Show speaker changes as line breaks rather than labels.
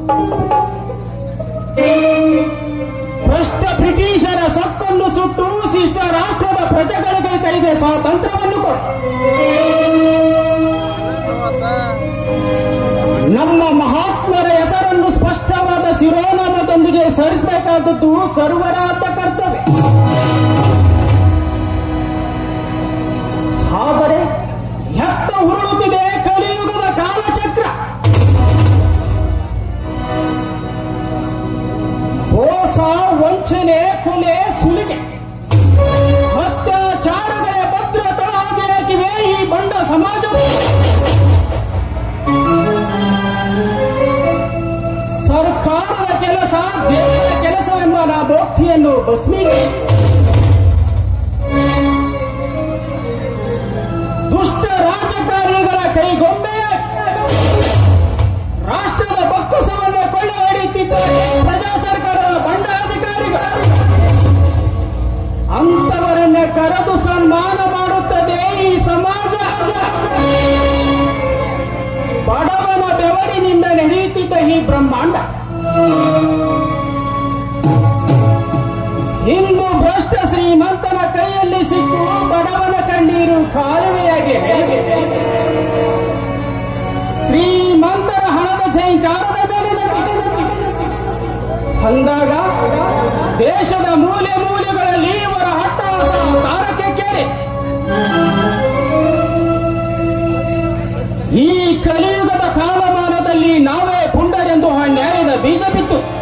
ಭ್ರಷ್ಟ ಬ್ರಿಟಿಷರ ಸೊಕ್ಕನ್ನು ಸುಟ್ಟು ಶಿಷ್ಟ ರಾಷ್ಟ್ರದ ಪ್ರಜೆಗಳ ಕೈಗೆ ಸ್ವಾತಂತ್ರ್ಯವನ್ನು ಕೊಟ್ಟು ನಮ್ಮ ಮಹಾತ್ಮರ ಹೆಸರನ್ನು ಸ್ಪಷ್ಟವಾದ ಶಿರೋನಾಮದೊಂದಿಗೆ ಸರಿಸಬೇಕಾದದ್ದು ಸರ್ವರಾದ ಕರ್ತವ್ಯ. ಆದರೆ ಎತ್ತ ಉರುಳುತ್ತಿದೆ ಕಲಿಯುಗದ ಕಾಲಚಕ್ರ. ಮೋಸ, ವಂಚನೆ, ಕೊಲೆ, ಸುಲಿಗೆ, ಅತ್ಯಾಚಾರಗಳ ಭದ್ರತಳಾಗಿ ಹಾಕಿವೆ ಈ ಬಂಡ ಸಮಾಜ. ಸರ್ಕಾರದ ಕೆಲಸ ದೇಶದ ಕೆಲಸವೆಂಬ ಭಕ್ತಿಯನ್ನು ಭಸ್ಮೀಗೆ ದುಷ್ಟ ರಾಜಕಾರಣಿಗಳ ಕೈಗೊಂಬೆ ರಾಷ್ಟ್ರದ ಬೊಕ್ಕಸವನ್ನು ಕೊಳ್ಳೆ ಹೊಡೆಯುತ್ತಿದ್ದಾರೆ ಪ್ರಜಾ ಸರ್ಕಾರದ ಬಂಡ ಅಧಿಕಾರಿಗಳು. ಅಂತವರನ್ನೇ ಕರೆದು ಸನ್ಮಾನ ಮಾಡುತ್ತದೆ ಈ ಸಮಾಜ. ಬಡವನ ಬೆವರಿನಿಂದ ನಡೆಯುತ್ತಿದ್ದ ಈ ಬ್ರಹ್ಮಾಂಡ ಇಂದು ಭ್ರಷ್ಟ ಶ್ರೀಮಂತನ ಕೈಯಲ್ಲಿ ಸಿಕ್ಕು ಬಡವನ ಕಣ್ಣೀರು ಕಾಲುವೆಯಾಗಿ ಶ್ರೀಮಂತರ ಹಣದ ಜೈಕಾರದ ಮೇಲೆ ಅಂದಾಗ ದೇಶದ ಮೂಲೆ ಮೂಲೆಗಳಲ್ಲಿ ಇವರ ಹಟ್ಟಹಾಸ ತಾರಕಕ್ಕೇರಿ ಈ ಕಲಿಯುಗದ ಕಾಲಮಾನದಲ್ಲಿ ನಾವೇ ಪುಂಡರೆಂದು ನ್ಯಾಯದ ಬೀಜ ಬಿತ್ತು.